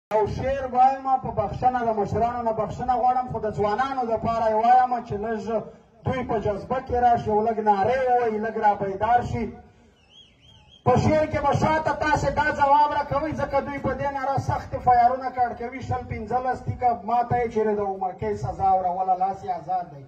او شعر وایم په بخښنه د مشرانو نه بخښنه غواړم، خو د ځوانانو دپاره یې وایم چې لږ دوی په جذبه کې راشي او لږ نارې ووایي، لږ را بیدار شي. په شعر کې به شاته تاسې دا ځواب راکوئ ځکه دوی په دې ناره سختې فایرونه کړ کوي. 15 ټیکه ما ته یې چېرې د عمرکۍ سزا وروله، لاس یې آزاد دی.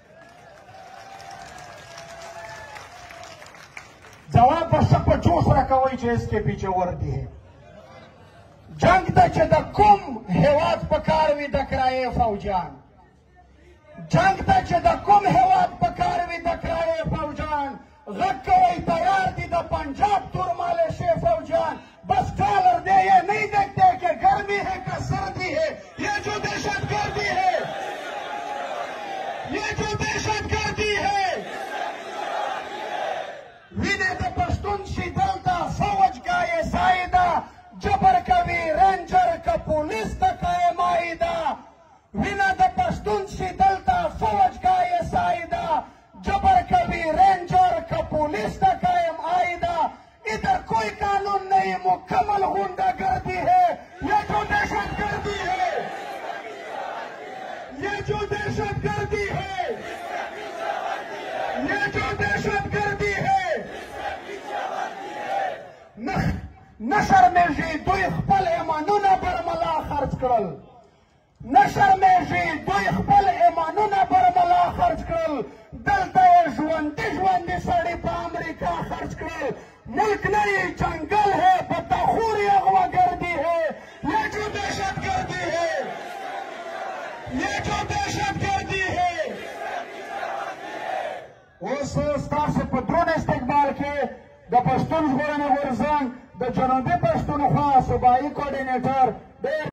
جواب به ښه په جوش راکوئ چې اس کې پیچھے وردی ہے. جنگ ته چې د کوم هیواد په کار وي د کرایې فوجان، جنگ ته چې د کوم هیواد په کار وي د کرایې فوجان، غږ کوئ تیار دي د پنجاب تورمالشے فوجان. بس ڈالر دے یہ نہیں دیکھتے کہ گرمی ہے کہ سردی ہے، یہ جو دہشت گردی ہے، یہ جو دہشت گردی ہے. وینې د پښتون شي دلته فوج گایې سایده، جبر کوي رینجر که پولیس ته قایمایده. وینه د پښتون شي دلته فوج گایې سایده، جبر کوي رینجر که پولیس ته قائم آئیدہ. ادھر کوئی قانون نہیں، مکمل غنڈہ گردی ہے، یہ جو دہشت گردی ہے، یہ جو دہشت گردی ہے، یہ جو دہشت گردی ہے. نشر میں جی دوی خپل ایمانونه برملا خرج کړل، نشر میں جی دوی خپل ایمانونه برملا خرج کړل. دلته یې ژوندي ژوندي سړي په امریکا خرج کړل. ملک نہیں جنگل ہے، بطخور اغوا گردی ہے، یہ جو دہشت گردی ہے، یہ جو دہشت گردی ہے. اوس ستاسو په درون استقبال کې د پښتون ژغورنې غورځنګ د جنوبي پښتونخوا صوبایي کوارډینیټر